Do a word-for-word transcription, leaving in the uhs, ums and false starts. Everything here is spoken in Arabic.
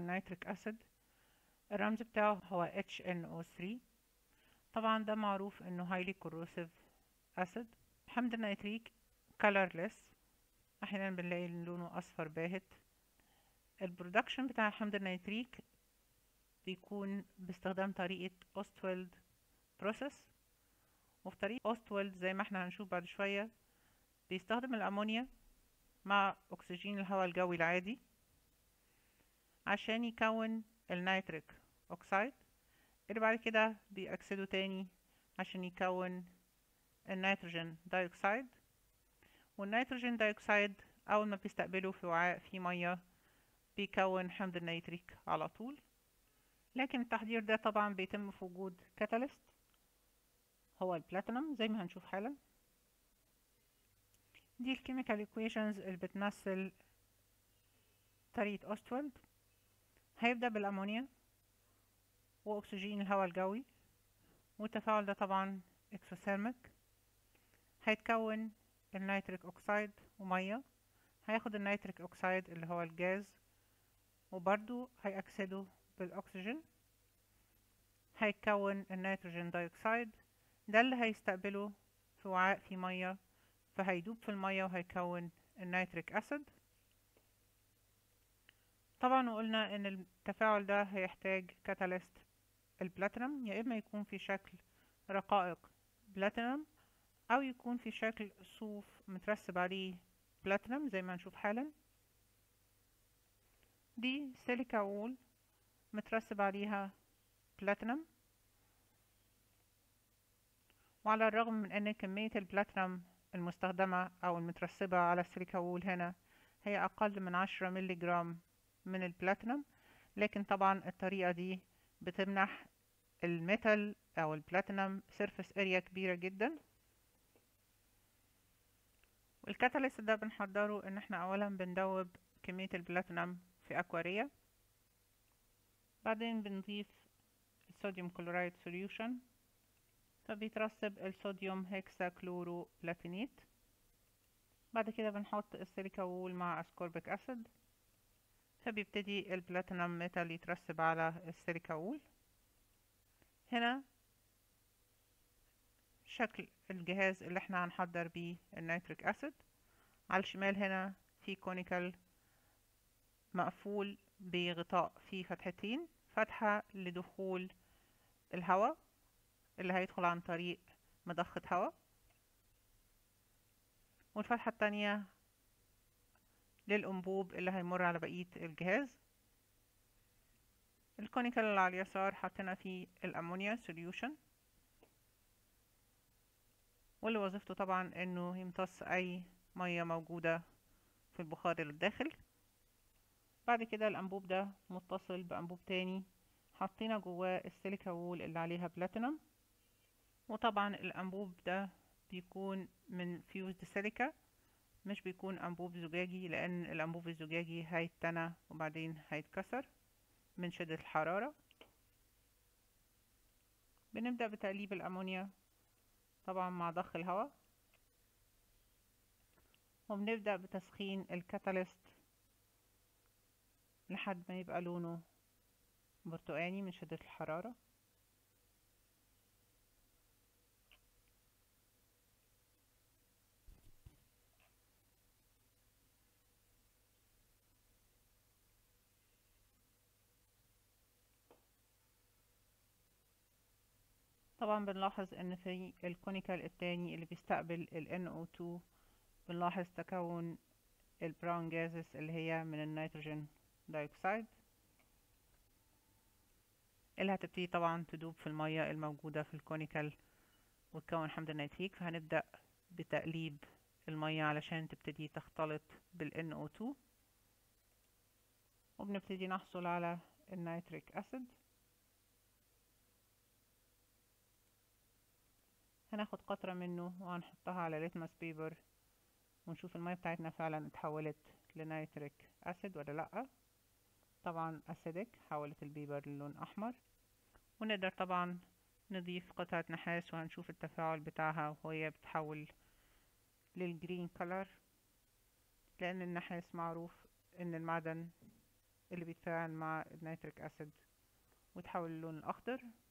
نيتريك أسيد. الرمز بتاعه هو إتش إن أو ثري. طبعا ده معروف انه highly corrosive acid. حمض النيتريك colorless، احيانا بنلاقي لونه اصفر باهت. البرودكشن بتاع حمض النيتريك بيكون باستخدام طريقة اوستويلد بروسيس، وفي طريقة اوستويلد زي ما احنا هنشوف بعد شوية بيستخدم الامونيا مع اكسجين الهواء الجوي العادي عشان يكون النيتريك اوكسايد، اللي بعد كده بيأكسده تاني عشان يكون النيتروجين دايوكسيد. والنيتروجين دايوكسيد أول ما بيستقبله في وعاء فيه مية بيكون حمض النيتريك على طول. لكن التحضير ده طبعا بيتم في وجود كاتاليست هو البلاتينم زي ما هنشوف حالا. دي الكيميكال ايكويشنز اللي بتمثل طريقة اوستويلد. هيبدأ بالأمونيا وأكسجين الهواء الجوي، والتفاعل ده طبعا اكسوثيرميك. هيتكون النيتريك اوكسيد ومية، هياخد النيتريك اوكسيد اللي هو الجاز وبرضو هيأكسده بالأكسجين، هيتكون النيتروجين دايوكسيد ده اللي هيستقبله في وعاء فيه مية، فهيدوب في المية وهيكون النيتريك أسيد. طبعا وقلنا ان التفاعل ده هيحتاج كاتاليست البلاتينم، يا اما يكون في شكل رقائق بلاتينم او يكون في شكل صوف مترسب عليه بلاتينم زي ما هنشوف حالا. دي سيليكا وول مترسب عليها بلاتينم، وعلى الرغم من ان كمية البلاتينم المستخدمة او المترسبة على السيليكا وول هنا هي اقل من عشرة ملي جرام من البلاتينم، لكن طبعا الطريقة دي بتمنح الميتال او البلاتينم سيرفيس اريا كبيرة جدا. والكاتاليست ده بنحضره ان احنا اولا بندوب كمية البلاتينم في اكوارية، بعدين بنضيف الصوديوم كلورايد سوليوشن فبيترسب الصوديوم هيكسا كلورو بلاتينيت. بعد كده بنحط السيليكا وول مع اسكوربيك اسيد فبيبتدي البلاتينم ميتال يترسب على السيليكا وول. هنا شكل الجهاز اللي احنا هنحضر بيه النيتريك اسيد. على الشمال هنا في كونيكال مقفول بغطاء فيه فتحتين، فتحة لدخول الهواء اللي هيدخل عن طريق مضخة هواء، والفتحة التانية للأنبوب اللي هيمر على بقية الجهاز. الكونيكال اللي على اليسار حطينا فيه الأمونيا سوليوشن، واللي وظيفته طبعا انه يمتص اي مية موجودة في البخار اللي الداخل. بعد كده الأنبوب ده متصل بأنبوب تاني حطينا جواه السيليكا وول اللي عليها بلاتينم، وطبعا الأنبوب ده بيكون من فيوزد سيليكا مش بيكون أنبوب زجاجي، لأن الأنبوب الزجاجي هيتنى وبعدين هيتكسر من شدة الحرارة. بنبدأ بتقليب الأمونيا طبعا مع ضخ الهواء، وبنبدأ بتسخين الكاتاليست لحد ما يبقى لونه برتقاني من شدة الحرارة. طبعا بنلاحظ ان في الكونيكال التاني اللي بيستقبل ال إن أو تو بنلاحظ تكون البراون جازز اللي هي من النيتروجين دايوكسيد اللي هتبتدي طبعا تدوب في المية الموجودة في الكونيكال وتكون حمض النيتريك. فهنبدأ بتقليب المية علشان تبتدي تختلط بال إن أو تو، وبنبتدي نحصل على النيتريك أسيد. هناخد قطرة منه وهنحطها على ليتمس بيبر ونشوف المية بتاعتنا فعلا اتحولت لنيتريك أسيد ولا لأ. طبعا أسيدك حولت البيبر للون أحمر، ونقدر طبعا نضيف قطعة نحاس وهنشوف التفاعل بتاعها وهي بتحول للجرين كولر، لأن النحاس معروف إن المعدن اللي بيتفاعل مع النيتريك اسيد وتحول اللون الاخضر.